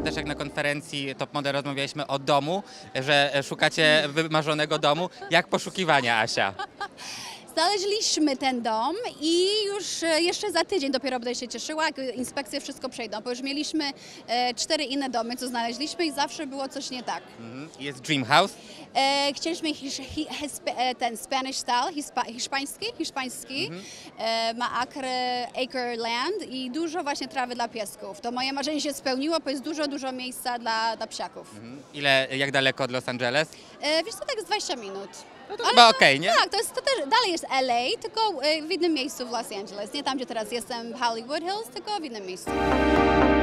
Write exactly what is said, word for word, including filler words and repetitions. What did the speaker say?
też jak na konferencji Top Model rozmawialiśmy o domu, że szukacie wymarzonego domu. Jak poszukiwania, Asia? Znaleźliśmy ten dom i już e, jeszcze za tydzień dopiero będę się cieszyła, jak inspekcje wszystko przejdą, bo już mieliśmy e, cztery inne domy, co znaleźliśmy i zawsze było coś nie tak. Mhm. Jest Dream House? E, chcieliśmy hisz, hi, hisp, e, ten Spanish style, hispa, hiszpański, hiszpański. E, ma acre, acre land i dużo właśnie trawy dla piesków. To moje marzenie się spełniło, bo jest dużo, dużo miejsca dla, dla psiaków. Mhm. Ile, jak daleko od Los Angeles? E, wiesz co, tak z dwadzieścia minut. No to chyba okej, nie? Tak, to, jest, to też dalej jest L A, tylko e, w innym miejscu w Los Angeles. Nie tam, gdzie teraz jestem w Hollywood Hills, tylko w innym miejscu.